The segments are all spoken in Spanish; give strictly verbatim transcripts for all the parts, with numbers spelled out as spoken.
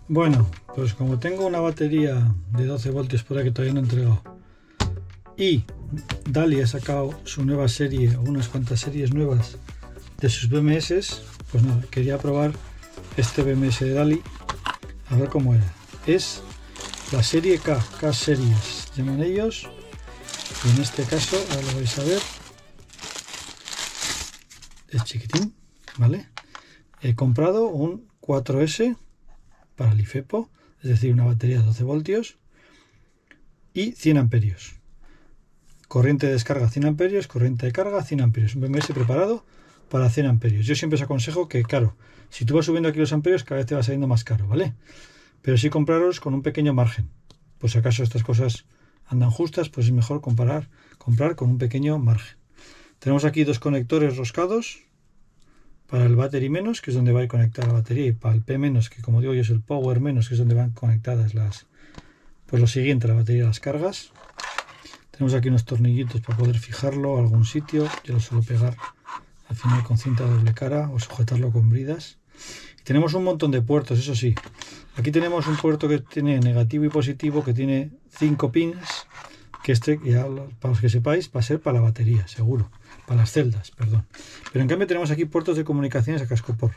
Bueno, pues como tengo una batería de doce voltios por ahí que todavía no he entregado y Dali ha sacado su nueva serie o unas cuantas series nuevas de sus B M S, pues nada, quería probar este B M S de Dali a ver cómo era. Es la serie K, K Series llaman ellos, y en este caso, ahora lo vais a ver, es chiquitín, ¿vale? He comprado un cuatro ese para el IFEPO, es decir, una batería de doce voltios y cien amperios. Corriente de descarga cien amperios, corriente de carga cien amperios. Un B M S preparado para cien amperios. Yo siempre os aconsejo que, claro, si tú vas subiendo aquí los amperios, cada vez te va saliendo más caro, ¿vale? Pero sí compraros con un pequeño margen. Pues si acaso estas cosas andan justas, pues es mejor comparar, comprar con un pequeño margen. Tenemos aquí dos conectores roscados para el battery menos, que es donde va a ir conectada la batería, y para el P menos, que como digo yo es el power menos, que es donde van conectadas las, pues lo siguiente, la batería y las cargas. Tenemos aquí unos tornillitos para poder fijarlo a algún sitio. Yo lo suelo pegar al final con cinta doble cara o sujetarlo con bridas. Y tenemos un montón de puertos, eso sí. Aquí tenemos un puerto que tiene negativo y positivo, que tiene cinco pins, que este, ya para los que sepáis, va a ser para la batería, seguro. Para las celdas, perdón. Pero en cambio tenemos aquí puertos de comunicaciones a cascoporro.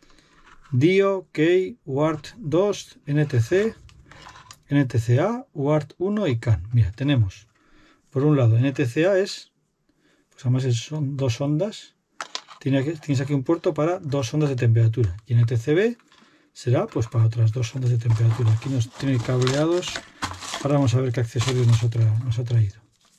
Dio, Key, U A R T dos, N T C, N T C A, U A R T uno y C A N. Mira, tenemos por un lado N T C A es, pues además son dos ondas. Tiene aquí, tienes aquí un puerto para dos ondas de temperatura. Y N T C B será pues para otras dos ondas de temperatura. Aquí nos tiene cableados. Ahora vamos a ver qué accesorios nos ha, tra nos ha traído.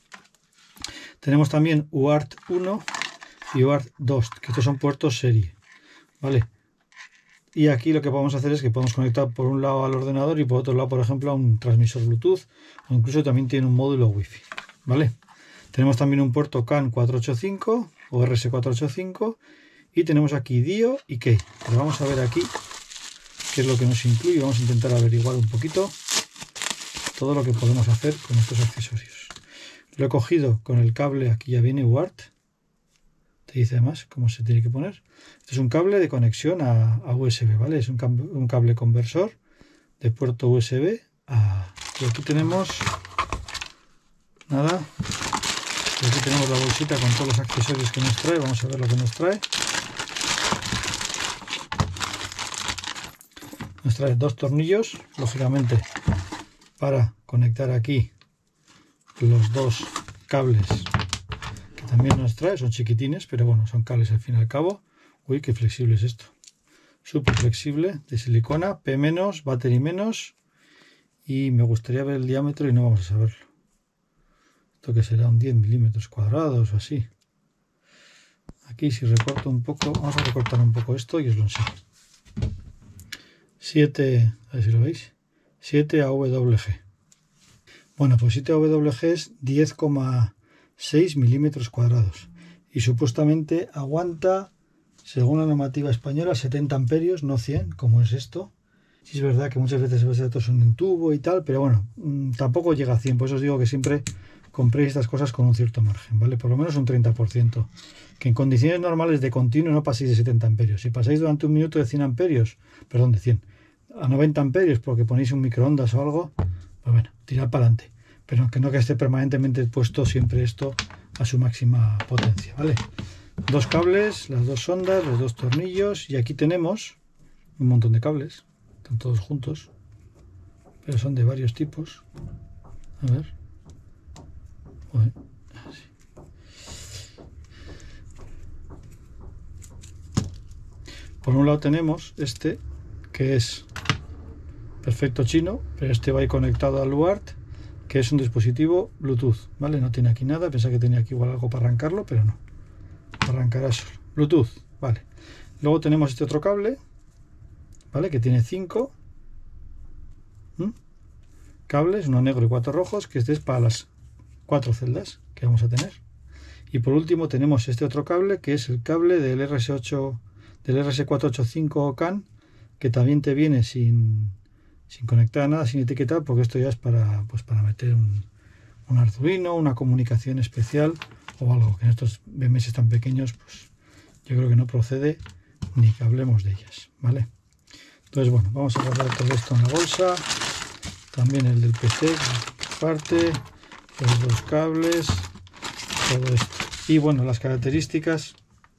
Tenemos también U A R T uno y U A R T dos, que estos son puertos serie, ¿vale? Y aquí lo que podemos hacer es que podemos conectar por un lado al ordenador y por otro lado, por ejemplo, a un transmisor Bluetooth, o incluso también tiene un módulo Wi-Fi, ¿vale? Tenemos también un puerto C A N cuatrocientos ochenta y cinco o R S cuatrocientos ochenta y cinco y tenemos aquí Dio y Key. Pero vamos a ver aquí qué es lo que nos incluye. Vamos a intentar averiguar un poquito todo lo que podemos hacer con estos accesorios. Lo he cogido con el cable, aquí ya viene U A R T, te dice además cómo se tiene que poner. Este es un cable de conexión a, a U S B, ¿vale? Es un cable, un cable conversor de puerto U S B a... Y aquí tenemos nada, y aquí tenemos la bolsita con todos los accesorios que nos trae. Vamos a ver lo que nos trae. Nos trae dos tornillos, lógicamente, para conectar aquí los dos cables que también nos trae. Son chiquitines, pero bueno, son cables al fin y al cabo. Uy, qué flexible es esto. Súper flexible, de silicona, P menos, battery menos. Y me gustaría ver el diámetro y no vamos a saberlo. Esto que será un diez milímetros cuadrados o así. Aquí si recorto un poco, vamos a recortar un poco esto y os lo enseño. siete, a ver si lo veis, siete A W G. Bueno, pues siete A W G es diez coma seis milímetros cuadrados y supuestamente aguanta, según la normativa española, setenta amperios, no cien, como es esto. Sí es verdad que muchas veces los datos son en tubo y tal, pero bueno, mmm, tampoco llega a cien, por eso os digo que siempre compréis estas cosas con un cierto margen, ¿vale? Por lo menos un treinta por ciento. Que en condiciones normales de continuo no paséis de setenta amperios. Si pasáis durante un minuto de cien amperios, perdón, de cien, a noventa amperios porque ponéis un microondas o algo, pues bueno, tirad para adelante. Pero que no que esté permanentemente puesto siempre esto a su máxima potencia, ¿vale? Dos cables, las dos ondas, los dos tornillos, y aquí tenemos un montón de cables, están todos juntos, pero son de varios tipos. A ver. Joder, así. Por un lado tenemos este, que es perfecto chino, pero este va a ir conectado al U A R T, que es un dispositivo Bluetooth, ¿vale? No tiene aquí nada, pensaba que tenía aquí igual algo para arrancarlo, pero no. Arrancará solo. Bluetooth, vale. Luego tenemos este otro cable, ¿vale? Que tiene cinco ¿Mm? cables, uno negro y cuatro rojos, que este es para las cuatro celdas que vamos a tener. Y por último tenemos este otro cable, que es el cable del R S ocho, del R S cuatrocientos ochenta y cinco C A N, que también te viene sin... sin conectar nada, sin etiquetar, porque esto ya es para, pues para meter un, un Arduino, una comunicación especial o algo, que en estos B M S tan pequeños, pues yo creo que no procede ni que hablemos de ellas, ¿vale? Entonces, bueno, vamos a guardar todo esto en la bolsa. También el del P C, parte, los dos cables, todo esto. Y bueno, las características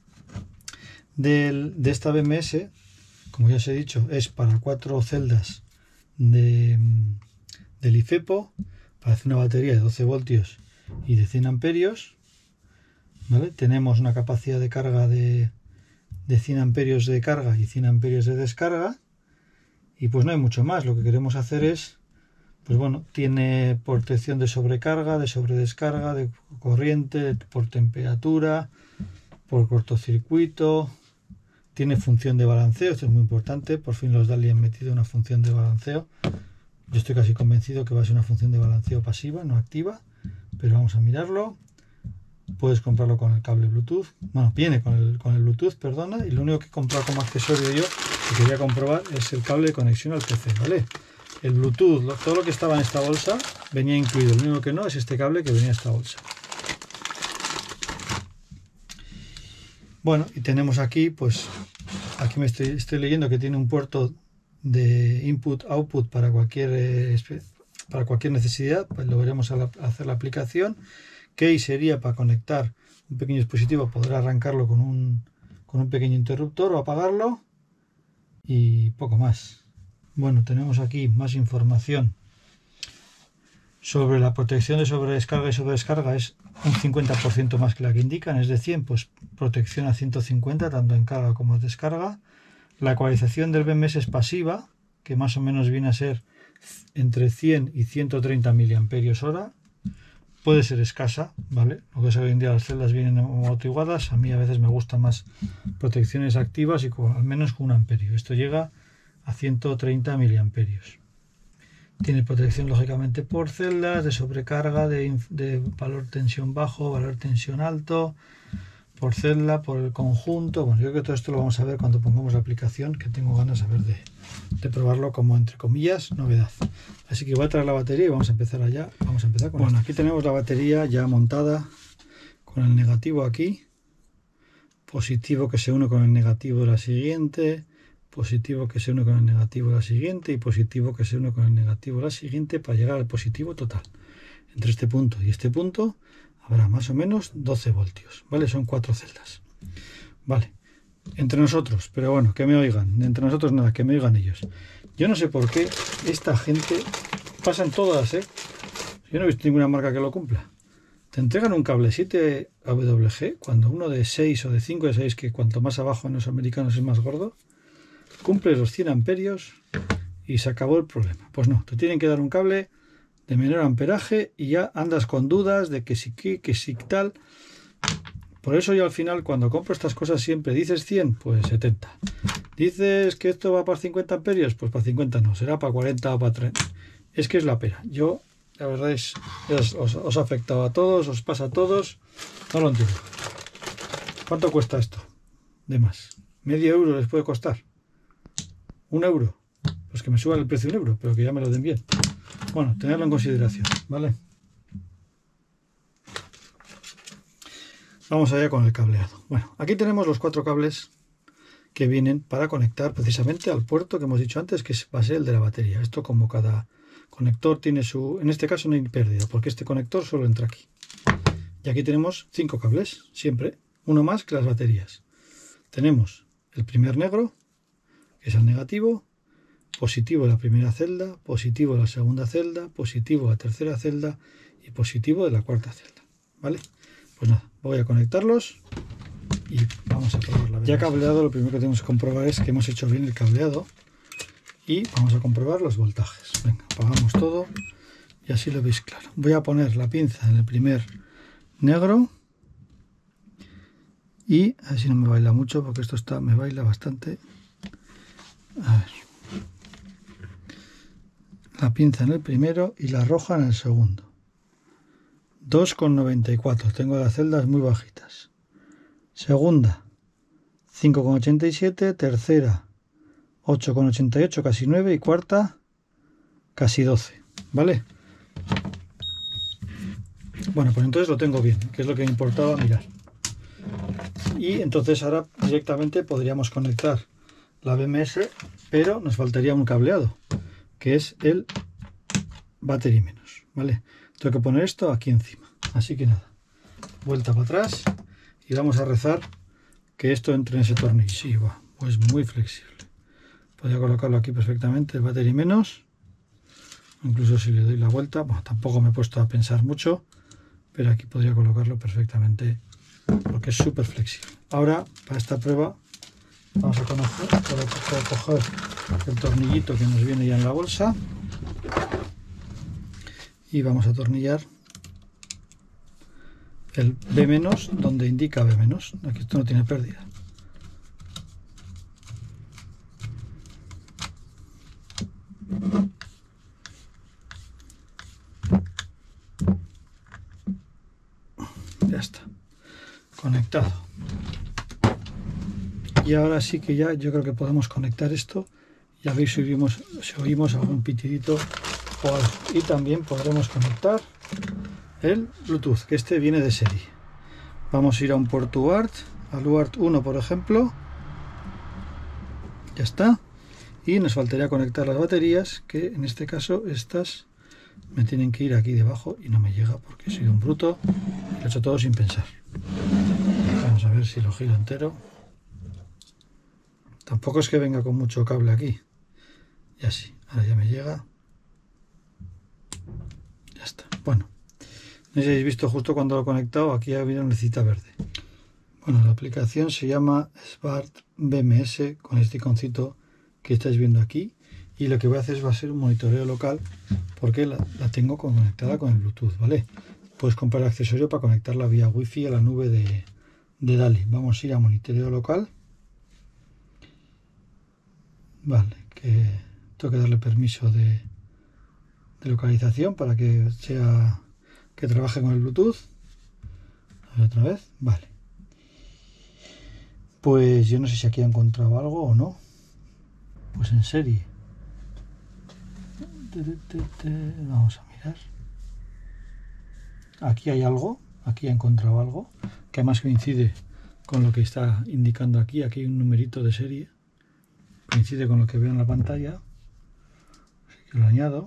del, de esta B M S, como ya os he dicho, es para cuatro celdas de, de LiFePO, para hacer una batería de doce voltios y de cien amperios. ¿Vale? Tenemos una capacidad de carga de, de cien amperios de carga y cien amperios de descarga. Y pues no hay mucho más. Lo que queremos hacer es, pues bueno, tiene protección de sobrecarga, de sobredescarga, de corriente, por temperatura, por cortocircuito. Tiene función de balanceo, esto es muy importante. Por fin los DALI han metido una función de balanceo. Yo estoy casi convencido que va a ser una función de balanceo pasiva, no activa. Pero vamos a mirarlo. Puedes comprarlo con el cable Bluetooth. Bueno, viene con el, con el Bluetooth, perdona. Y lo único que he comprado como accesorio yo, que quería comprobar, es el cable de conexión al P C, ¿vale? El Bluetooth, lo, todo lo que estaba en esta bolsa venía incluido. Lo único que no es este cable que venía en esta bolsa. Bueno, y tenemos aquí, pues, aquí me estoy, estoy leyendo que tiene un puerto de input-output para cualquier, eh, para cualquier necesidad. Pues lo veremos al hacer la aplicación. Key sería para conectar un pequeño dispositivo, poder arrancarlo con un, con un pequeño interruptor o apagarlo, y poco más. Bueno, tenemos aquí más información sobre la protección de sobredescarga y sobredescarga. Es un cincuenta por ciento más que la que indican, es de cien, pues protección a ciento cincuenta, tanto en carga como en descarga. La ecualización del B M S es pasiva, que más o menos viene a ser entre cien y ciento treinta miliamperios hora. Puede ser escasa, ¿vale? Lo que es hoy en día las celdas vienen amortiguadas. A mí a veces me gustan más protecciones activas y con, al menos con un amperio. Esto llega a ciento treinta miliamperios. Tiene protección lógicamente por celdas, de sobrecarga, de, de valor tensión bajo, valor tensión alto, por celda, por el conjunto. Bueno, yo creo que todo esto lo vamos a ver cuando pongamos la aplicación, que tengo ganas a ver de, de probarlo como, entre comillas, novedad. Así que voy a traer la batería y vamos a empezar allá. Vamos a empezar con Bueno, esto. Aquí tenemos la batería ya montada con el negativo aquí. Positivo que se une con el negativo de la siguiente. Positivo que se une con el negativo de la siguiente. Y positivo que se une con el negativo de la siguiente para llegar al positivo total. Entre este punto y este punto habrá más o menos doce voltios. ¿Vale? Son cuatro celdas. Vale. Entre nosotros, pero bueno, que me oigan. Entre nosotros nada, que me oigan ellos. Yo no sé por qué esta gente, pasan todas, ¿eh? Yo no he visto ninguna marca que lo cumpla. Te entregan un cable siete A W G, cuando uno de seis o de cinco, ya sabéis que cuanto más abajo en los americanos es más gordo, cumple los cien amperios y se acabó el problema. Pues no, te tienen que dar un cable de menor amperaje y ya andas con dudas de que si que, que si tal. Por eso yo al final, cuando compro estas cosas, siempre dices cien, pues setenta. Dices que esto va para cincuenta amperios, pues para cincuenta no, será para cuarenta o para treinta. Es que es la pera. Yo, la verdad es, es os, os ha afectado a todos, os pasa a todos, no lo entiendo. ¿Cuánto cuesta esto? De más. ¿Medio euro les puede costar? ¿Un euro? Pues que me suban el precio un euro, pero que ya me lo den bien. Bueno, tenerlo en consideración, ¿vale? Vamos allá con el cableado. Bueno, aquí tenemos los cuatro cables que vienen para conectar precisamente al puerto que hemos dicho antes, que va a ser el de la batería. Esto, como cada conector tiene su... En este caso no hay pérdida, porque este conector solo entra aquí. Y aquí tenemos cinco cables, siempre, uno más que las baterías. Tenemos el primer negro, que es el negativo, positivo de la primera celda, positivo de la segunda celda, positivo de la tercera celda y positivo de la cuarta celda, ¿vale? Pues nada, voy a conectarlos y vamos a probar la Ya cableado, lo primero que tenemos que comprobar es que hemos hecho bien el cableado y vamos a comprobar los voltajes. Venga, apagamos todo y así lo veis claro. Voy a poner la pinza en el primer negro y a ver si no me baila mucho, porque esto está me baila bastante. A ver. La pinza en el primero y la roja en el segundo. dos coma noventa y cuatro, tengo las celdas muy bajitas. Segunda, cinco coma ochenta y siete, tercera, ocho coma ochenta y ocho, casi nueve, y cuarta, casi doce, ¿vale? Bueno, pues entonces lo tengo bien, que es lo que me importaba mirar. Y entonces ahora directamente podríamos conectar la B M S, pero nos faltaría un cableado, que es el battery menos, ¿vale? Tengo que poner esto aquí encima, así que nada, vuelta para atrás y vamos a rezar que esto entre en ese tornillo. Sí, va, pues muy flexible. Podría colocarlo aquí perfectamente, el battery menos, incluso si le doy la vuelta, bueno, tampoco me he puesto a pensar mucho, pero aquí podría colocarlo perfectamente porque es súper flexible. Ahora, para esta prueba, vamos a conocer, a coger el tornillito que nos viene ya en la bolsa y vamos a atornillar el B menos donde indica B menos. Aquí esto no tiene pérdida. Ya está conectado. Y ahora sí que ya yo creo que podemos conectar esto. Ya veis si oímos, si oímos algún pitidito o algo. Y también podremos conectar el Bluetooth, que este viene de serie. Vamos a ir a un puerto U A R T, al U A R T uno por ejemplo. Ya está. Y nos faltaría conectar las baterías, que en este caso estas me tienen que ir aquí debajo y no me llega porque he sido un bruto y lo he hecho todo sin pensar. Vamos a ver si lo giro entero. Tampoco es que venga con mucho cable aquí. Y así, ahora ya me llega. Ya está. Bueno, no sé si habéis visto justo cuando lo he conectado, aquí ha habido una lucecita verde. Bueno, la aplicación se llama Smart B M S con este iconcito que estáis viendo aquí. Y lo que voy a hacer va a ser un monitoreo local porque la, la tengo conectada con el Bluetooth, ¿vale? Puedes comprar el accesorio para conectarla vía Wi-Fi a la nube de, de DALI. Vamos a ir a monitoreo local. Vale, que tengo que darle permiso de, de localización para que sea que trabaje con el Bluetooth. A ver otra vez, vale. Pues yo no sé si aquí ha encontrado algo o no. Pues en serie. Vamos a mirar. Aquí hay algo, aquí he encontrado algo, que además coincide con lo que está indicando aquí. Aquí hay un numerito de serie. Coincide con lo que veo en la pantalla. Así que lo añado.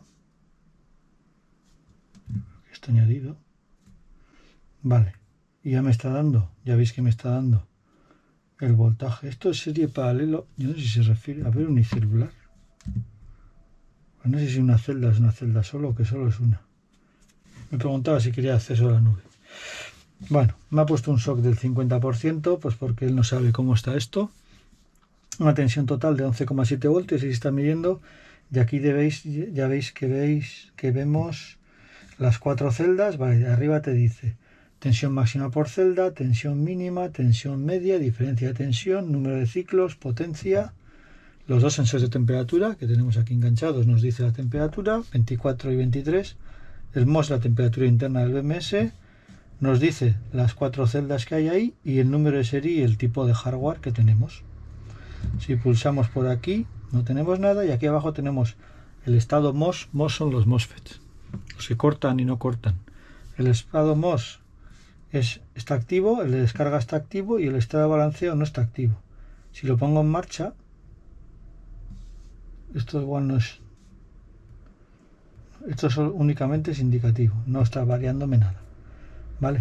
Esto añadido. Vale. Y ya me está dando, ya veis que me está dando el voltaje. Esto es serie paralelo. Yo no sé si se refiere a ver unicelular. No sé si una celda es una celda solo o que solo es una. Me preguntaba si quería acceso a la nube. Bueno, me ha puesto un shock del cincuenta por ciento, pues porque él no sabe cómo está esto. Una tensión total de once coma siete voltios y se está midiendo. Y aquí debéis, ya veis que veis que vemos las cuatro celdas. Vale, de arriba te dice tensión máxima por celda, tensión mínima, tensión media, diferencia de tensión, número de ciclos, potencia. Los dos sensores de temperatura que tenemos aquí enganchados nos dice la temperatura, veinticuatro y veintitrés. El M O S, la temperatura interna del B M S. Nos dice las cuatro celdas que hay ahí y el número de serie y el tipo de hardware que tenemos. Si pulsamos por aquí no tenemos nada y aquí abajo tenemos el estado M O S. M O S son los MOSFETs, los que cortan y no cortan. El estado M O S es, está activo, el de descarga está activo y el estado de balanceo no está activo. Si lo pongo en marcha, esto igual no es, esto es únicamente es indicativo, no está variándome nada, ¿vale?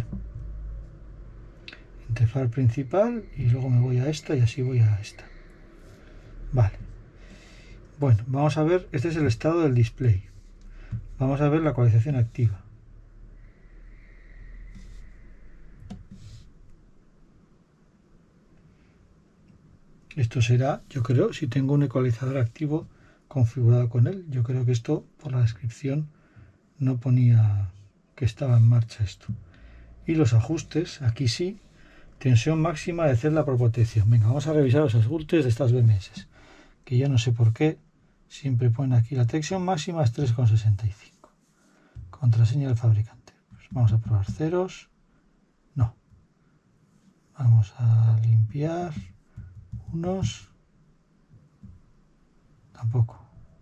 Interfaz principal y luego me voy a esta y así voy a esta, vale. Bueno, vamos a ver, este es el estado del display, vamos a ver la ecualización activa. Esto será, yo creo, si tengo un ecualizador activo configurado con él. Yo creo que esto, por la descripción, no ponía que estaba en marcha esto. Y los ajustes, aquí sí, tensión máxima de celda por potencia. Venga, vamos a revisar los ajustes de estas B M S, que yo no sé por qué siempre pone aquí la tensión máxima es tres coma sesenta y cinco. Contraseña del fabricante. Pues vamos a probar ceros. No. Vamos a limpiar unos. Tampoco.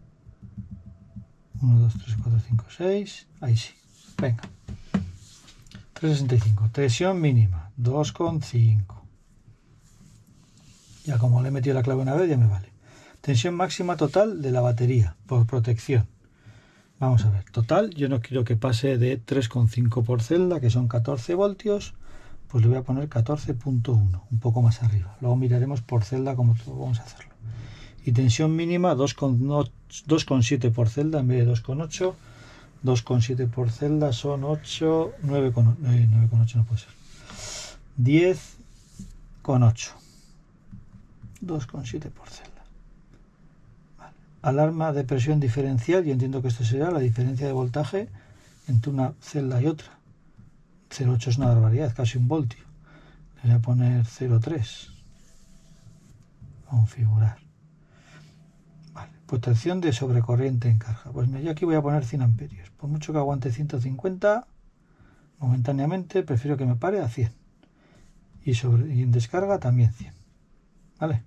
uno, dos, tres, cuatro, cinco, seis. Ahí sí. Venga. tres coma sesenta y cinco. Tensión mínima. dos coma cinco. Ya como le he metido la clave una vez, ya me vale. Tensión máxima total de la batería por protección. Vamos a ver, total, yo no quiero que pase de tres coma cinco por celda, que son catorce voltios, pues le voy a poner catorce punto uno, un poco más arriba. Luego miraremos por celda cómo vamos a hacerlo. Y tensión mínima dos coma siete por celda en vez de dos coma ocho. dos coma siete por celda son ocho, nueve coma ocho no puede ser. diez coma ocho. dos coma siete por celda. Vale. Alarma de presión diferencial, yo entiendo que esto será la diferencia de voltaje entre una celda y otra. cero coma ocho es una barbaridad, casi un voltio. Le voy a poner cero coma tres. Configurar. Vale. Protección de sobrecorriente en carga. Pues yo aquí voy a poner cien amperios. Por mucho que aguante ciento cincuenta, momentáneamente prefiero que me pare a cien. Y, sobre, y en descarga también cien. ¿Vale?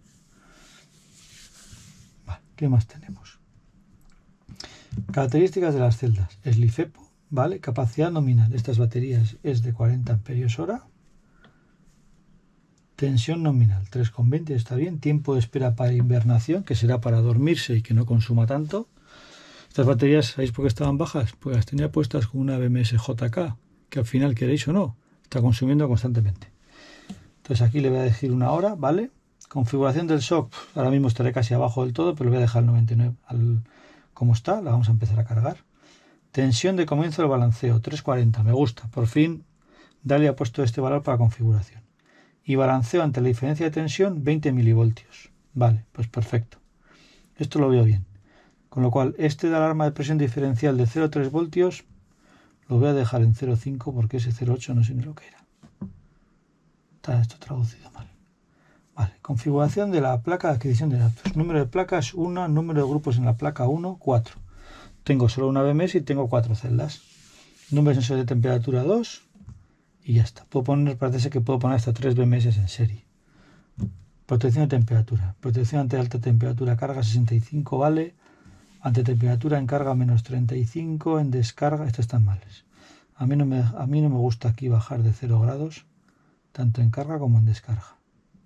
Vale. ¿Qué más tenemos? Características de las celdas. Es LiFePO, ¿vale? Capacidad nominal. Estas baterías es de cuarenta amperios hora. Tensión nominal, tres coma veinte, está bien. Tiempo de espera para invernación, que será para dormirse y que no consuma tanto. Estas baterías, ¿sabéis por qué estaban bajas? Pues las tenía puestas con una B M S J K, que al final, queréis o no, está consumiendo constantemente. Entonces aquí le voy a decir una hora, ¿vale? Configuración del shock, ahora mismo estaré casi abajo del todo, pero le voy a dejar el noventa y nueve al, como está, la vamos a empezar a cargar. Tensión de comienzo del balanceo, tres cuarenta, me gusta, por fin Dalia ha puesto este valor para configuración. Y balanceo ante la diferencia de tensión, veinte milivoltios. Vale, pues perfecto. Esto lo veo bien. Con lo cual, este de alarma de presión diferencial de cero coma tres voltios lo voy a dejar en cero coma cinco porque ese cero coma ocho no sé ni lo que era. Está esto traducido mal. Vale, configuración de la placa de adquisición de datos. Número de placas uno, número de grupos en la placa uno, cuatro. Tengo solo una B M S y tengo cuatro celdas. Número de sensor de temperatura dos. Y ya está. Puedo poner, parece que puedo poner hasta tres B M S en serie. Protección de temperatura. Protección ante alta temperatura. Carga sesenta y cinco, vale. Ante temperatura en carga menos treinta y cinco. En descarga, estas están males. A mí no me, a mí no me gusta aquí bajar de cero grados. Tanto en carga como en descarga.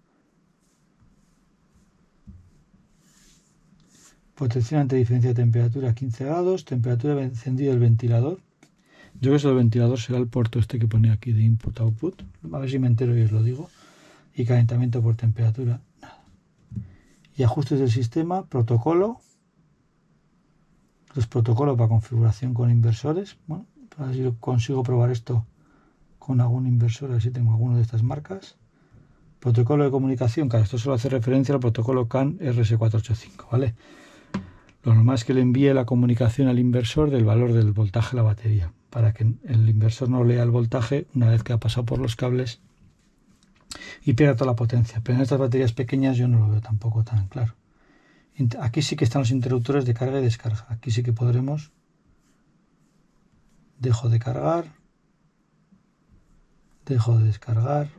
Protección ante diferencia de temperatura quince grados. Temperatura de encendido del ventilador. Yo creo que eso del ventilador será el puerto este que pone aquí de input-output. A ver si me entero y os lo digo. Y calentamiento por temperatura, nada. Y ajustes del sistema, protocolo. Los protocolos para configuración con inversores. Bueno, a ver si consigo probar esto con algún inversor, a ver si tengo alguno de estas marcas. Protocolo de comunicación, claro, esto solo hace referencia al protocolo C A N R S cuatrocientos ochenta y cinco, ¿vale? Lo normal es que le envíe la comunicación al inversor del valor del voltaje de la batería, para que el inversor no lea el voltaje una vez que ha pasado por los cables y pierda toda la potencia. Pero en estas baterías pequeñas yo no lo veo tampoco tan claro. Aquí sí que están los interruptores de carga y descarga. Aquí sí que podremos. Dejo de cargar. Dejo de descargar.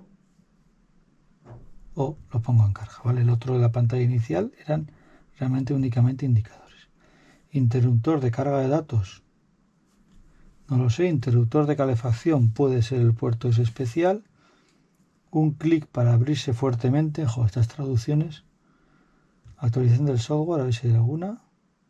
O lo pongo en carga, ¿vale? El otro de la pantalla inicial eran realmente únicamente indicadores. Interruptor de carga de datos. No lo sé. Interruptor de calefacción puede ser el puerto ese especial. Un clic para abrirse fuertemente. Ojo, estas traducciones. Actualización del software, a ver si hay alguna.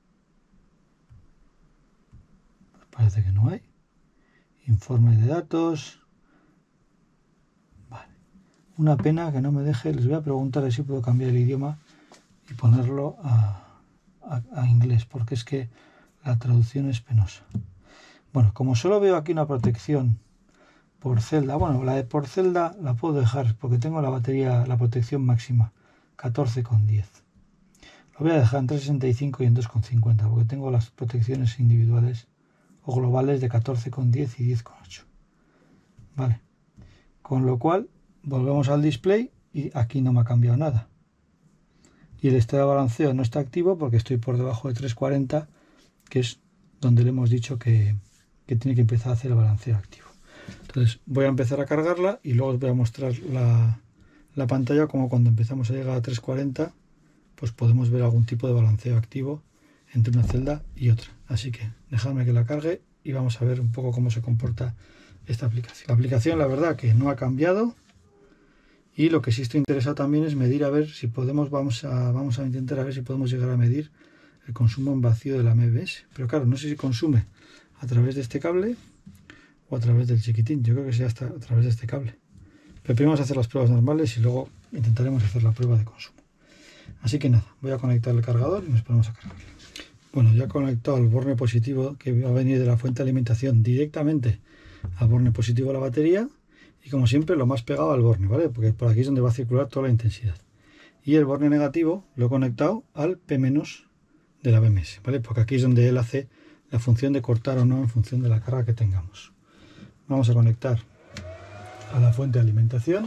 Pues parece que no hay. Informe de datos. Vale. Una pena que no me deje. Les voy a preguntar si puedo cambiar el idioma y ponerlo a, a, a inglés, porque es que la traducción es penosa. Bueno, como solo veo aquí una protección por celda, bueno, la de por celda la puedo dejar porque tengo la batería, la protección máxima, catorce coma diez. Lo voy a dejar en tres coma sesenta y cinco y en dos coma cincuenta porque tengo las protecciones individuales o globales de catorce coma diez y diez coma ocho. Vale. Con lo cual, volvemos al display y aquí no me ha cambiado nada. Y el estado de balanceo no está activo porque estoy por debajo de tres cuarenta, que es donde le hemos dicho que, que tiene que empezar a hacer el balanceo activo. Entonces voy a empezar a cargarla y luego os voy a mostrar la, la pantalla como cuando empezamos a llegar a tres cuarenta, pues podemos ver algún tipo de balanceo activo entre una celda y otra. Así que dejadme que la cargue y vamos a ver un poco cómo se comporta esta aplicación. La aplicación, la verdad, que no ha cambiado Y lo que sí estoy interesado también es medir, a ver si podemos, vamos a, vamos a intentar a ver si podemos llegar a medir el consumo en vacío de la M B S. Pero claro, no sé si consume a través de este cable o a través del chiquitín. Yo creo que sea hasta a través de este cable. Pero primero vamos a hacer las pruebas normales y luego intentaremos hacer la prueba de consumo. Así que nada, voy a conectar el cargador y nos ponemos a cargar. Bueno, ya he conectado el borne positivo que va a venir de la fuente de alimentación directamente al borne positivo de la batería. Y como siempre lo más pegado al borne, ¿vale? Porque por aquí es donde va a circular toda la intensidad. Y el borne negativo lo he conectado al P- de la B M S, ¿vale? Porque aquí es donde él hace la función de cortar o no en función de la carga que tengamos. Vamos a conectar a la fuente de alimentación.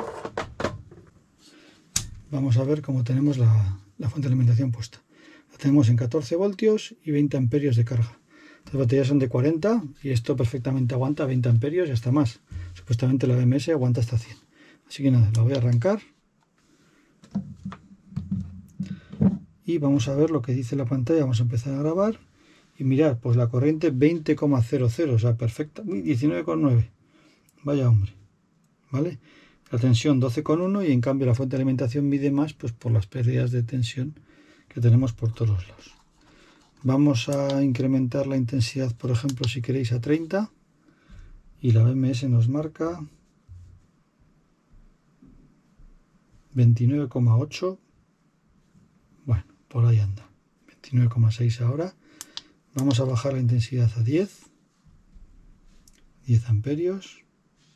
Vamos a ver cómo tenemos la, la fuente de alimentación puesta. La tenemos en catorce voltios y veinte amperios de carga. Las baterías son de cuarenta y esto perfectamente aguanta veinte amperios y hasta más. Supuestamente la B M S aguanta hasta cien. Así que nada, la voy a arrancar. Y vamos a ver lo que dice la pantalla. Vamos a empezar a grabar. Y mirad, pues la corriente veinte coma cero cero, o sea, perfecta. Uy, diecinueve coma nueve. Vaya hombre. ¿Vale? La tensión doce coma uno y en cambio la fuente de alimentación mide más pues por las pérdidas de tensión que tenemos por todos lados. Vamos a incrementar la intensidad, por ejemplo, si queréis a treinta. Y la B M S nos marca veintinueve coma ocho. Bueno, por ahí anda. veintinueve coma seis ahora. Vamos a bajar la intensidad a diez. diez amperios.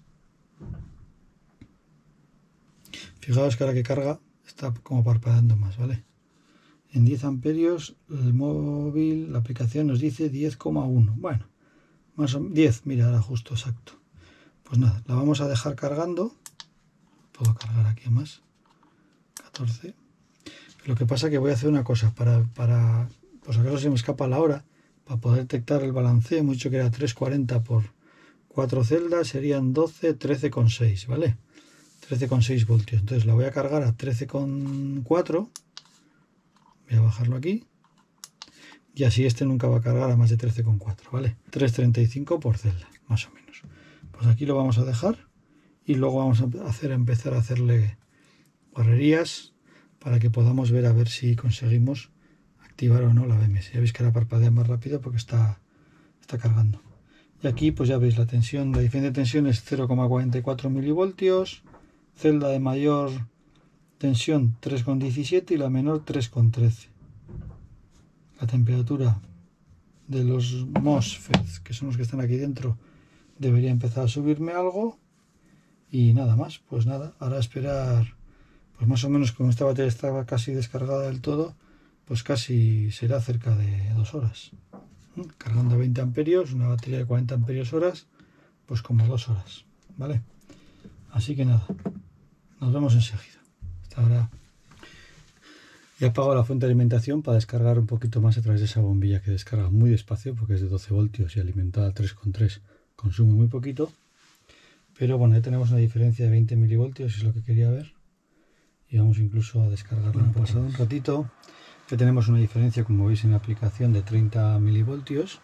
Fijaos que ahora que carga está como parpadeando más, ¿vale? En diez amperios el móvil, la aplicación nos dice diez coma uno. Bueno, más o menos diez, mira, ahora justo exacto. Pues nada, la vamos a dejar cargando. Puedo cargar aquí más. catorce. Lo que pasa es que voy a hacer una cosa para, para por si acaso se me escapa la hora, para poder detectar el balanceo. Hemos dicho que era tres cuarenta por cuatro celdas, serían doce, trece coma seis, ¿vale? trece coma seis voltios. Entonces la voy a cargar a trece coma cuatro. Voy a bajarlo aquí. Y así este nunca va a cargar a más de trece coma cuatro, ¿vale? tres coma treinta y cinco por celda, más o menos. Pues aquí lo vamos a dejar y luego vamos a hacer, empezar a hacerle barrerías para que podamos ver a ver si conseguimos activar o no la B M S. Ya veis que ahora parpadea más rápido porque está, está cargando. Y aquí pues ya veis la tensión, la diferencia de tensión es cero coma cuarenta y cuatro milivoltios, celda de mayor tensión tres coma diecisiete y la menor tres coma trece. La temperatura de los MOSFETs, que son los que están aquí dentro, debería empezar a subirme algo. Y nada más, pues nada, ahora esperar, pues más o menos como esta batería estaba casi descargada del todo, pues casi será cerca de dos horas. Cargando a veinte amperios, una batería de cuarenta amperios horas, pues como dos horas, ¿vale? Así que nada, nos vemos enseguida. Hasta ahora. He apagado la fuente de alimentación para descargar un poquito más a través de esa bombilla que descarga muy despacio porque es de doce voltios y alimentada a tres coma tres, consume muy poquito. Pero bueno, ya tenemos una diferencia de veinte milivoltios, es lo que quería ver. Y vamos incluso a descargarla. Bueno, pasado un ratito, ya tenemos una diferencia, como veis en la aplicación, de treinta milivoltios.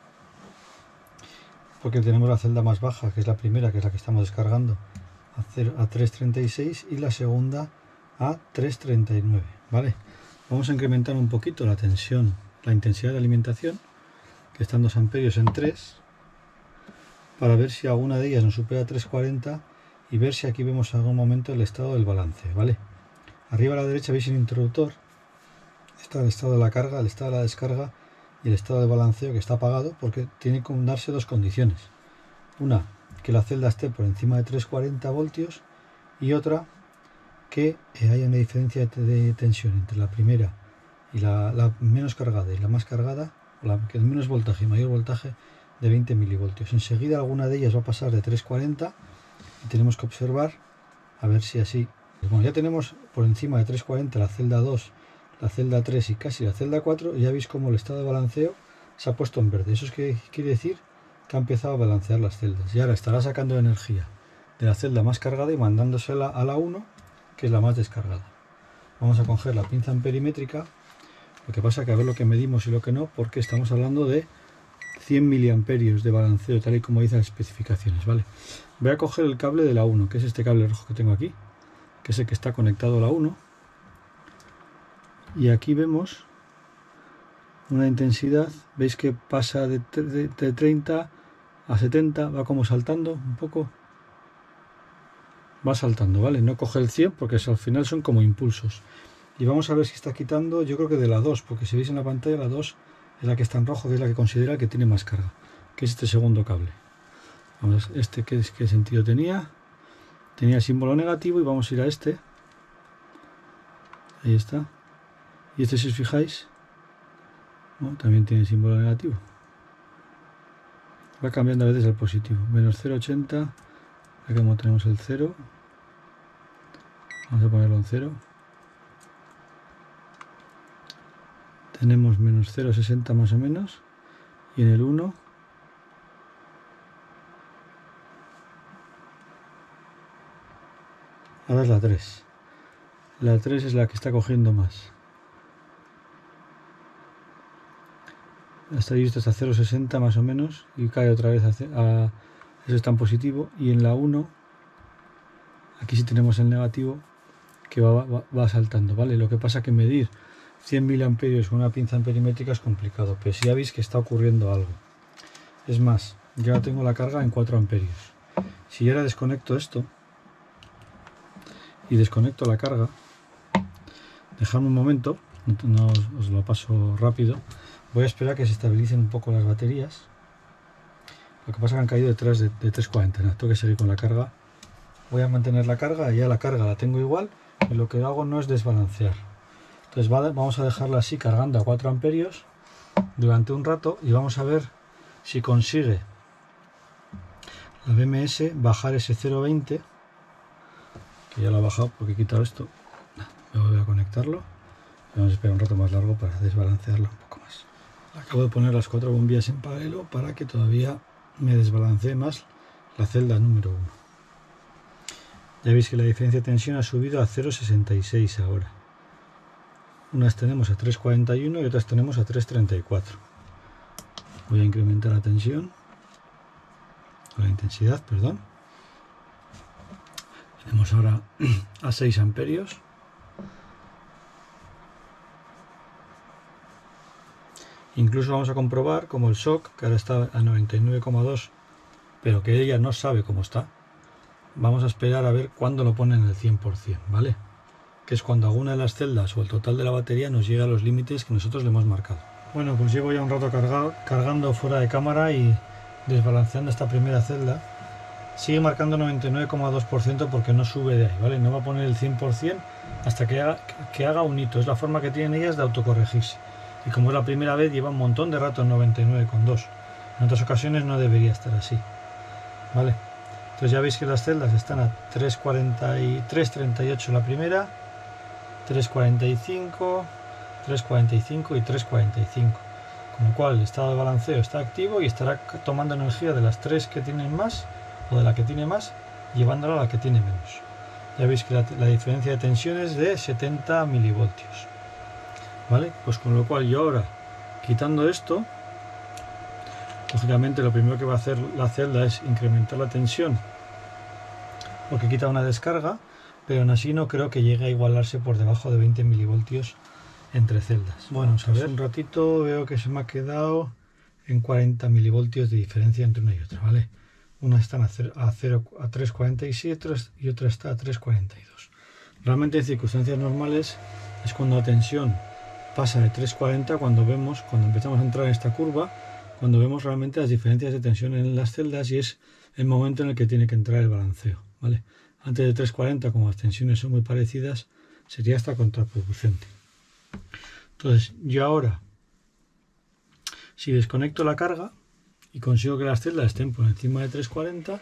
Porque tenemos la celda más baja, que es la primera, que es la que estamos descargando, a, a tres coma treinta y seis y la segunda a tres coma treinta y nueve, ¿vale? Vamos a incrementar un poquito la tensión, la intensidad de alimentación, que están dos amperios en tres, para ver si alguna de ellas nos supera tres coma cuarenta y ver si aquí vemos en algún momento el estado del balance, ¿vale? Arriba a la derecha veis el interruptor, está el estado de la carga, el estado de la descarga y el estado de balanceo, que está apagado porque tiene que darse dos condiciones. Una, que la celda esté por encima de tres coma cuarenta voltios, y otra, que haya una diferencia de tensión entre la primera y la, la menos cargada y la más cargada, o la que es menos voltaje y mayor voltaje, de veinte milivoltios. Enseguida alguna de ellas va a pasar de tres coma cuarenta y tenemos que observar a ver si así. Bueno, ya tenemos por encima de tres coma cuarenta la celda dos, la celda tres y casi la celda cuatro, y ya veis como el estado de balanceo se ha puesto en verde. Eso es que quiere decir que ha empezado a balancear las celdas y ahora estará sacando energía de la celda más cargada y mandándosela a la uno, que es la más descargada. Vamos a coger la pinza amperimétrica. Lo que pasa es que a ver lo que medimos y lo que no, porque estamos hablando de cien miliamperios de balanceo, tal y como dicen las especificaciones, ¿vale? Voy a coger el cable de la uno, que es este cable rojo que tengo aquí, que es el que está conectado a la uno. Y aquí vemos una intensidad, veis que pasa de, de, de treinta a setenta, va como saltando un poco. Va saltando, ¿vale? No coge el cien porque al final son como impulsos. Y vamos a ver si está quitando, yo creo que de la dos, porque si veis en la pantalla la dos es la que está en rojo, que es la que considera que tiene más carga, que es este segundo cable. Vamos, este qué, qué sentido tenía. Tenía el símbolo negativo y vamos a ir a este. Ahí está. Y este, si os fijáis, ¿no? También tiene símbolo negativo. Va cambiando a veces el positivo. Menos cero coma ochenta. Aquí como tenemos el cero. Vamos a ponerlo en cero. Tenemos menos cero coma sesenta más o menos. Y en el uno. Ahora es la tres. La tres es la que está cogiendo más. Hasta ahí esto hasta cero coma sesenta más o menos y cae otra vez a, a eso está en positivo. Y en la uno aquí sí tenemos el negativo que va, va, va saltando, ¿vale? Lo que pasa que medir cien miliamperios con una pinza amperimétrica es complicado, pero si ya veis que está ocurriendo algo. Es más, ya tengo la carga en cuatro amperios. Si yo ahora desconecto esto y desconecto la carga, dejadme un momento, no os, os lo paso rápido. Voy a esperar a que se estabilicen un poco las baterías. Lo que pasa es que han caído detrás de, de tres cuarenta. No, tengo que seguir con la carga. Voy a mantener la carga y ya la carga la tengo igual. Y lo que hago no es desbalancear. Entonces va, vamos a dejarla así cargando a cuatro amperios durante un rato y vamos a ver si consigue la B M S bajar ese cero coma veinte. Que ya lo ha bajado porque he quitado esto. Voy a conectarlo. Vamos a esperar un rato más largo para desbalancearlo un poco más. Acabo de poner las cuatro bombillas en paralelo para que todavía me desbalancee más la celda número uno. Ya veis que la diferencia de tensión ha subido a cero coma sesenta y seis ahora. Unas tenemos a tres coma cuarenta y uno y otras tenemos a tres coma treinta y cuatro. Voy a incrementar la tensión, la intensidad, perdón. Tenemos ahora a seis amperios. Incluso vamos a comprobar como el shock, que ahora está a noventa y nueve coma dos, pero que ella no sabe cómo está. Vamos a esperar a ver cuándo lo pone en el cien por cien, ¿vale? Que es cuando alguna de las celdas o el total de la batería nos llega a los límites que nosotros le hemos marcado. Bueno, pues llevo ya un rato cargado, cargando fuera de cámara y desbalanceando esta primera celda. Sigue marcando noventa y nueve coma dos por ciento porque no sube de ahí, ¿vale? No va a poner el cien por cien hasta que haga, que haga un hito. Es la forma que tienen ellas de autocorregirse. Y como es la primera vez, lleva un montón de rato en noventa y nueve coma dos. En otras ocasiones no debería estar así, ¿vale? Entonces ya veis que las celdas están a tres cuarenta y tres treinta y ocho la primera, tres cuarenta y cinco, tres cuarenta y cinco y tres cuarenta y cinco. Con lo cual el estado de balanceo está activo y estará tomando energía de las tres que tienen más o de la que tiene más, llevándola a la que tiene menos. Ya veis que la, la diferencia de tensión es de setenta milivoltios. ¿Vale? Pues con lo cual yo ahora, quitando esto, lógicamente lo primero que va a hacer la celda es incrementar la tensión porque quita una descarga, pero aún así no creo que llegue a igualarse por debajo de veinte milivoltios entre celdas. Bueno, a ver, un ratito veo que se me ha quedado en cuarenta milivoltios de diferencia entre una y otra, ¿vale? Una está a, cero, a, cero, a tres cuarenta y siete y otra está a tres cuarenta y dos. Realmente en circunstancias normales es cuando la tensión pasa de tres cuarenta cuando vemos, cuando empezamos a entrar en esta curva, cuando vemos realmente las diferencias de tensión en las celdas y es el momento en el que tiene que entrar el balanceo, ¿vale? Antes de tres cuarenta, como las tensiones son muy parecidas, sería hasta contraproducente. Entonces, yo ahora, si desconecto la carga y consigo que las celdas estén por encima de tres cuarenta,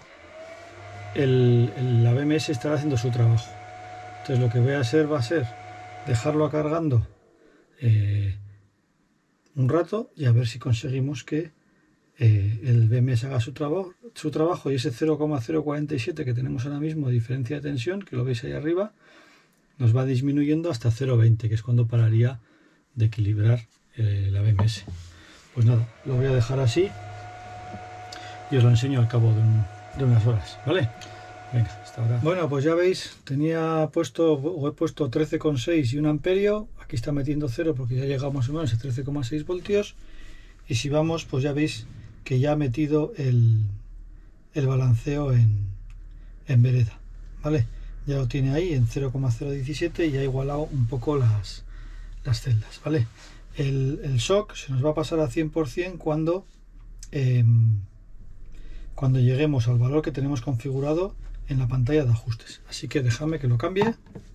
el, el, la B M S estará haciendo su trabajo. Entonces, lo que voy a hacer va a ser dejarlo cargando Eh, un rato y a ver si conseguimos que eh, el B M S haga su, traba su trabajo y ese cero coma cero cuarenta y siete que tenemos ahora mismo de diferencia de tensión, que lo veis ahí arriba, nos va disminuyendo hasta cero coma veinte, que es cuando pararía de equilibrar eh, la B M S. Pues nada, lo voy a dejar así y os lo enseño al cabo de, un, de unas horas, ¿vale? Venga, hasta ahora. Bueno, pues ya veis, tenía puesto, o he puesto trece coma seis y un amperio. Aquí está metiendo cero porque ya llegamos más o menos a trece coma seis voltios. Y si vamos, pues ya veis que ya ha metido el, el balanceo en, en vereda, ¿vale? Ya lo tiene ahí en cero coma cero diecisiete y ha igualado un poco las, las celdas, ¿vale? El, el shock se nos va a pasar a cien por cien cuando, eh, cuando lleguemos al valor que tenemos configurado en la pantalla de ajustes. Así que déjame que lo cambie.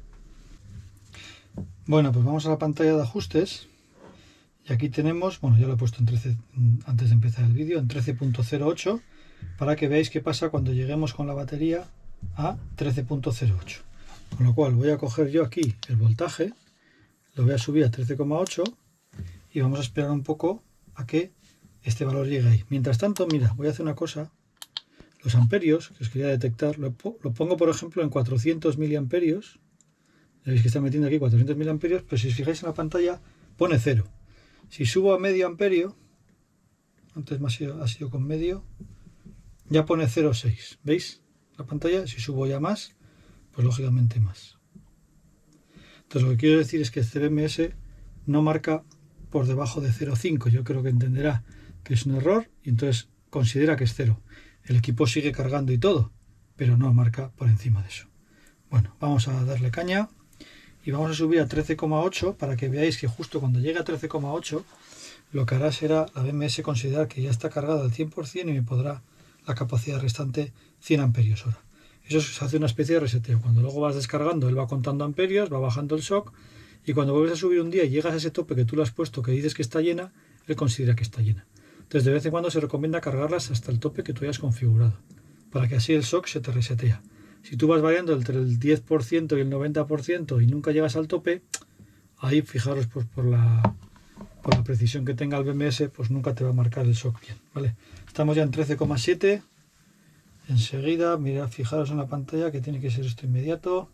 Bueno, pues vamos a la pantalla de ajustes. Y aquí tenemos, bueno, ya lo he puesto en trece antes de empezar el vídeo, en trece punto cero ocho, para que veáis qué pasa cuando lleguemos con la batería a trece punto cero ocho. Con lo cual voy a coger yo aquí el voltaje, lo voy a subir a trece coma ocho y vamos a esperar un poco a que este valor llegue ahí. Mientras tanto, mira, voy a hacer una cosa. Los amperios que os quería detectar, lo, lo pongo por ejemplo en cuatrocientos miliamperios. Ya veis que está metiendo aquí cuatrocientos miliamperios, pero si os fijáis en la pantalla pone cero. Si subo a medio amperio, antes ha sido, ha sido con medio, ya pone cero coma seis. ¿Veis la pantalla? Si subo ya más, pues lógicamente más. Entonces lo que quiero decir es que este B M S no marca por debajo de cero coma cinco. Yo creo que entenderá que es un error y entonces considera que es cero. El equipo sigue cargando y todo, pero no marca por encima de eso. Bueno, vamos a darle caña y vamos a subir a trece coma ocho para que veáis que justo cuando llegue a trece coma ocho lo que hará será la B M S considerar que ya está cargada al cien por cien y me podrá la capacidad restante cien amperios hora. Eso se hace una especie de reseteo. Cuando luego vas descargando, él va contando amperios, va bajando el shock y cuando vuelves a subir un día y llegas a ese tope que tú le has puesto, que dices que está llena, él considera que está llena. Entonces de vez en cuando se recomienda cargarlas hasta el tope que tú hayas configurado, para que así el shock se te resetea. Si tú vas variando entre el diez por ciento y el noventa por ciento y nunca llegas al tope, ahí fijaros pues, por, la, por la precisión que tenga el B M S, pues nunca te va a marcar el shock bien, ¿vale? Estamos ya en trece coma siete. Enseguida, mirad, fijaros en la pantalla que tiene que ser esto inmediato.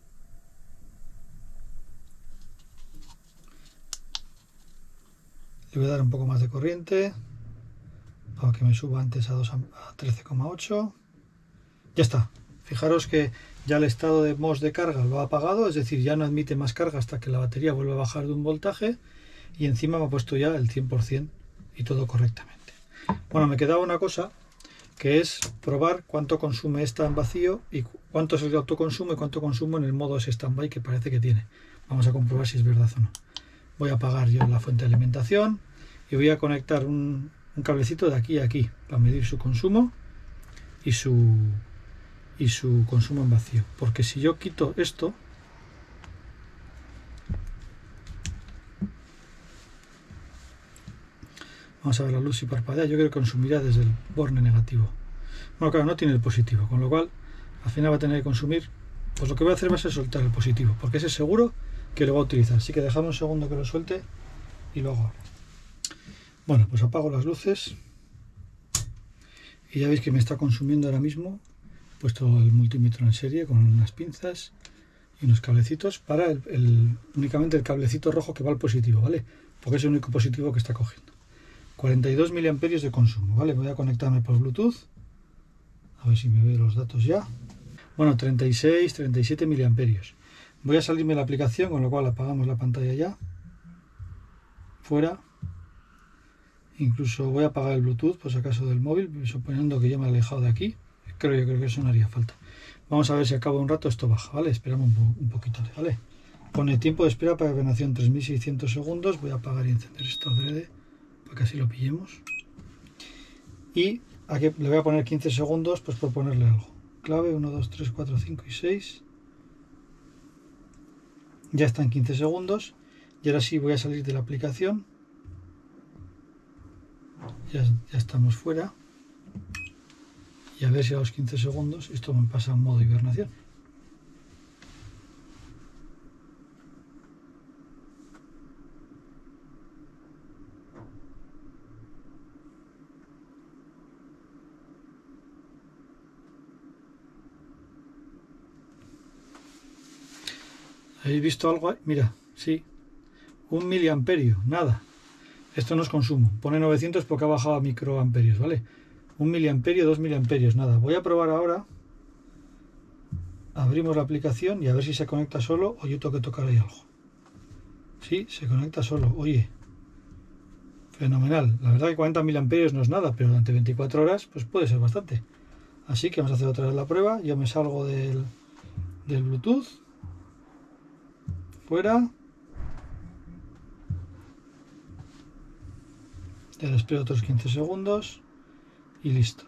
Le voy a dar un poco más de corriente para que me suba antes a, a trece coma ocho. Ya está. Fijaros que ya el estado de M O S de carga lo ha apagado, es decir, ya no admite más carga hasta que la batería vuelva a bajar de un voltaje y encima me ha puesto ya el cien por cien y todo correctamente. Bueno, me quedaba una cosa que es probar cuánto consume esta en vacío y cuánto es el autoconsumo y cuánto consumo en el modo stand-by que parece que tiene. Vamos a comprobar si es verdad o no. Voy a apagar yo la fuente de alimentación y voy a conectar un, un cablecito de aquí a aquí para medir su consumo y su, y su consumo en vacío. Porque si yo quito esto, vamos a ver la luz si parpadea, yo creo que consumirá desde el borne negativo. Bueno, claro, no tiene el positivo, con lo cual al final va a tener que consumir, pues lo que voy a hacer va a ser soltar el positivo, porque ese es seguro que lo va a utilizar. Así que dejamos un segundo que lo suelte y lo hago. Bueno, pues apago las luces y ya veis que me está consumiendo ahora mismo. He puesto el multímetro en serie con unas pinzas y unos cablecitos para el, el, únicamente el cablecito rojo que va al positivo, ¿vale? Porque es el único positivo que está cogiendo. cuarenta y dos miliamperios de consumo, ¿vale? Voy a conectarme por Bluetooth. A ver si me ve los datos ya. Bueno, treinta y seis, treinta y siete miliamperios. Voy a salirme de la aplicación, con lo cual apagamos la pantalla ya. Fuera. Incluso voy a apagar el Bluetooth, por si acaso del móvil, suponiendo que ya me he alejado de aquí. Creo, yo creo que eso no haría falta. Vamos a ver si a cabo de un rato esto baja, ¿vale? Esperamos un, po un poquito, ¿vale? Pone tiempo de espera para hibernación tres mil seiscientos segundos. Voy a apagar y encender esto adrede para que así lo pillemos. Y aquí le voy a poner quince segundos, pues por ponerle algo. Clave uno, dos, tres, cuatro, cinco y seis. Ya están quince segundos. Y ahora sí voy a salir de la aplicación. Ya, ya estamos fuera. Y a ver si a los quince segundos esto me pasa en modo hibernación. ¿Habéis visto algo ahí? Mira, sí. Un miliamperio, nada. Esto no es consumo. Pone novecientos porque ha bajado a microamperios, ¿vale? Un miliamperio, dos miliamperios, nada. Voy a probar ahora abrimos la aplicación y a ver si se conecta solo o yo tengo que tocar ahí algo. Sí, se conecta solo. Oye, fenomenal. La verdad que cuarenta miliamperios no es nada, pero durante veinticuatro horas pues puede ser bastante. Así que vamos a hacer otra vez la prueba. Yo me salgo del, del Bluetooth. Fuera. Ya le espero otros quince segundos. Y listo.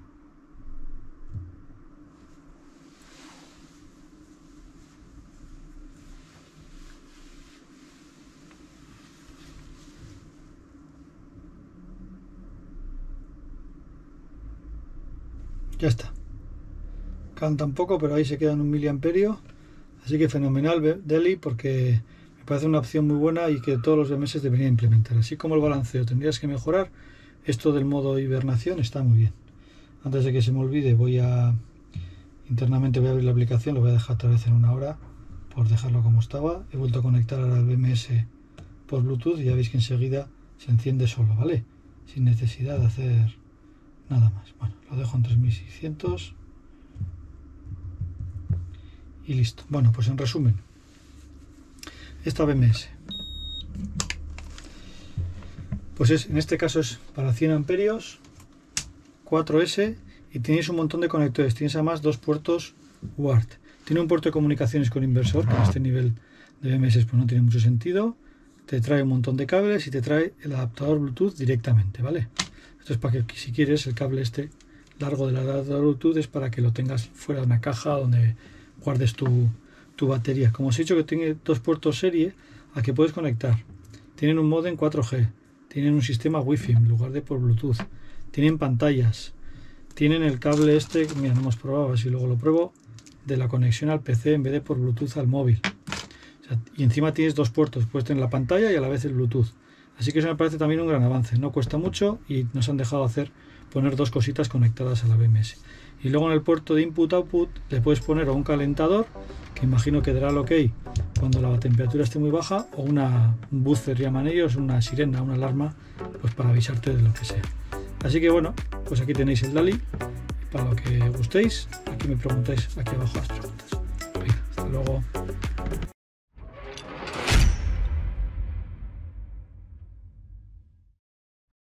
Ya está. Canta un poco, pero ahí se queda en un miliamperio. Así que fenomenal Deli, porque me parece una opción muy buena y que todos los B M S deberían implementar. Así como el balanceo tendrías que mejorar, esto del modo hibernación está muy bien. Antes de que se me olvide, voy a internamente voy a abrir la aplicación, lo voy a dejar otra vez en una hora por dejarlo como estaba. He vuelto a conectar ahora el B M S por Bluetooth y ya veis que enseguida se enciende solo, ¿vale? Sin necesidad de hacer nada más. Bueno, lo dejo en tres mil seiscientos y listo. Bueno, pues en resumen, esta B M S pues es, en este caso es para cien amperios, cuatro ese, y tenéis un montón de conectores. Tienes además dos puertos U A R T. Tiene un puerto de comunicaciones con inversor, que en este nivel de B M S pues no tiene mucho sentido. Te trae un montón de cables y te trae el adaptador Bluetooth directamente, ¿vale? Esto es para que, si quieres, el cable este largo del adaptador Bluetooth es para que lo tengas fuera de una caja donde guardes tu, tu batería. Como os he dicho, que tiene dos puertos serie a que puedes conectar. Tienen un modem cuatro G. Tienen un sistema Wi-Fi en lugar de por Bluetooth. Tienen pantallas. Tienen el cable este, mira, no hemos probado, así luego lo pruebo, de la conexión al P C en vez de por Bluetooth al móvil. O sea, y encima tienes dos puertos, puedes tener la pantalla y a la vez el Bluetooth. Así que eso me parece también un gran avance. No cuesta mucho y nos han dejado hacer poner dos cositas conectadas a la B M S. Y luego en el puerto de input-output le puedes poner o un calentador, que imagino que dará el ok cuando la temperatura esté muy baja, o una, un buzzer, llaman ellos, una sirena, una alarma, pues para avisarte de lo que sea. Así que bueno, pues aquí tenéis el Dali, para lo que gustéis. Aquí me preguntáis aquí abajo las preguntas. Venga, hasta luego.